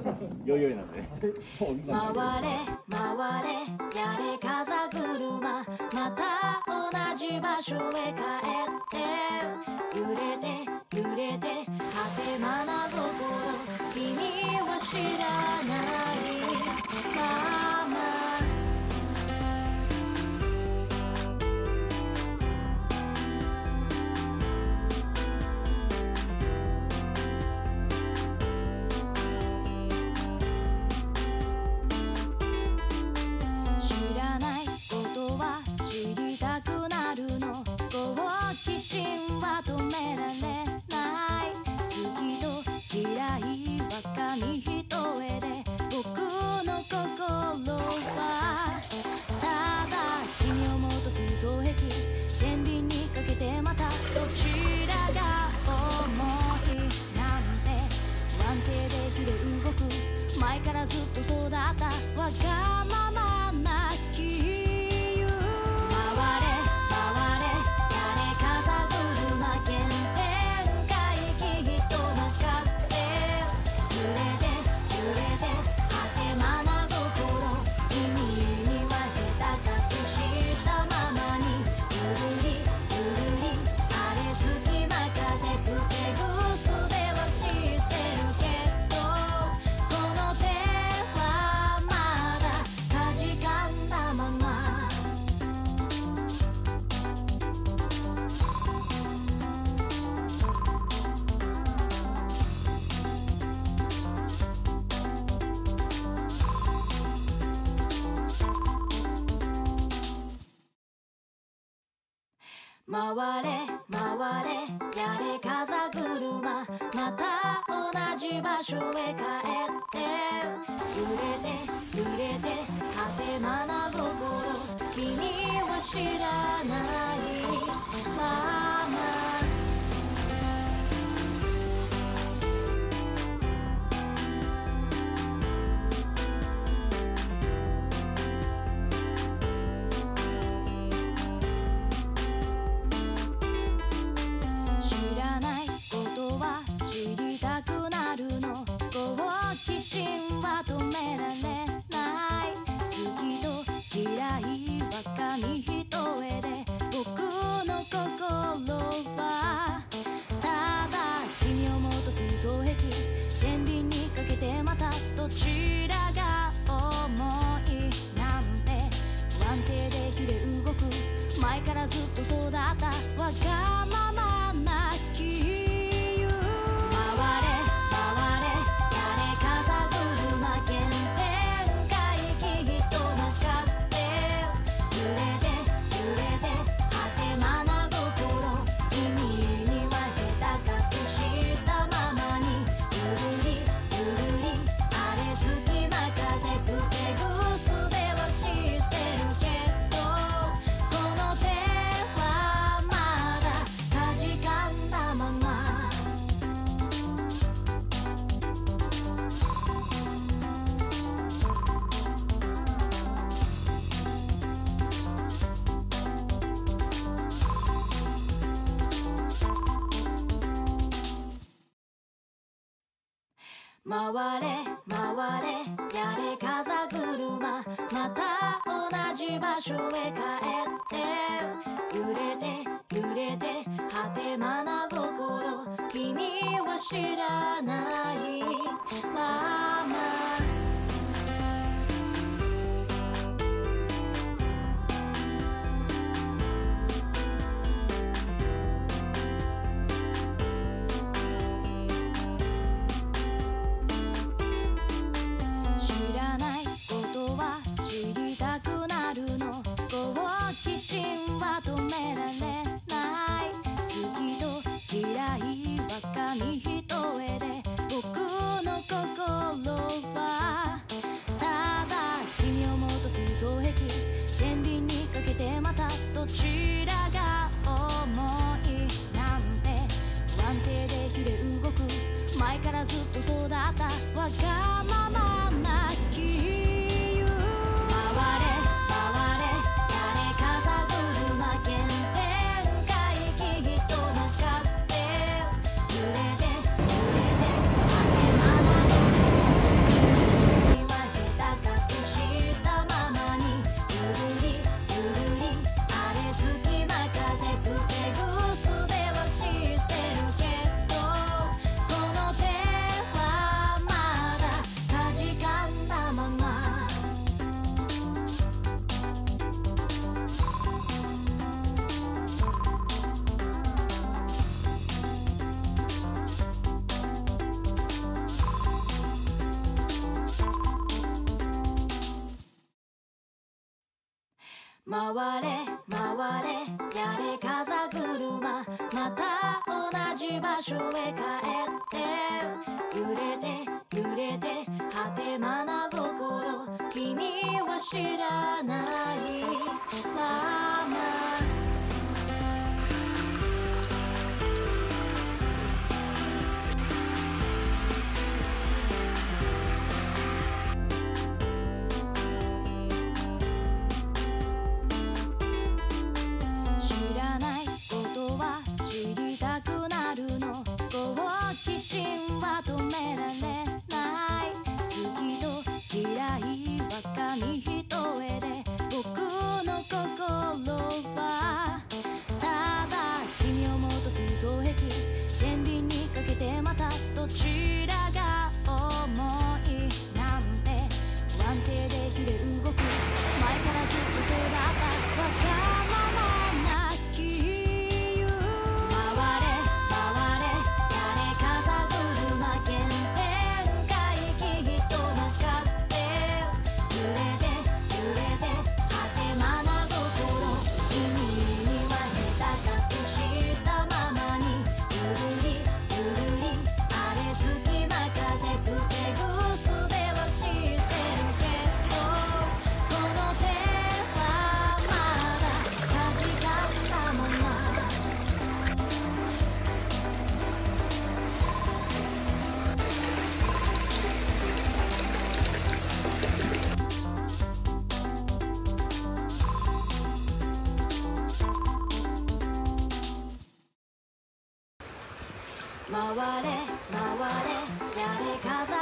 よいよいなんで。 回れ回れやれ風車、また同じ場所へ帰って、揺れて揺れて果てまな心、君は知らないまま。前からずっとそうだったわがままな気分。回れ回れやれ風車、原点回帰となかって揺れて揺れて果てまな心、君には下隠したままにゆるりゆるりあれ隙間風防ぐ術は知ってるけど、この手はまだかじかんだまま。回れ回れやれ風車、また同じ場所へ帰って、揺れて揺れて果てまな心、君は知らないまま。知らないことは知りたくなるの、好奇心は止められない。好きと嫌いばかり一重で僕の心はただ君をもとく造壁、天秤にかけてまたどちらが重いなんて不安定で揺れ動く、前からずっとそうだったわがままな気分。回れ回れやれ風車、原点回帰となかって揺れて揺れて果てまな心、君には下隠したままにゆるりゆるりあれ隙間風防ぐ術は知ってるけど、この手はまだかじかんだまま。回れ回れやれ風車、また同じ場所へ帰って揺れて揺れて果てまな心、君は知らないまま。知らないことは知りたくなるの、好奇心は止められない。好きと嫌いばかり一重で僕の心回れ回れやれ風車、また同じ場所へ帰って揺れて揺れて果てまな心、君は知らないまま知らないことは知りたくなるの、好奇心は止められない、好きと嫌いばかり一重で僕の心はただ君をもとく双璧、天秤にかけてまたどちらが重いなんて不安定で揺れ動く、前からずっとそうだったわがままな気流、回れ回れやれ風車、原点回帰となかって揺れて揺れて果てまな心、君には下手隠したままにゆるりゆるりあれ隙間風防ぐ術は知ってるけど、この手はまだ確かなまま回れ回れやれ風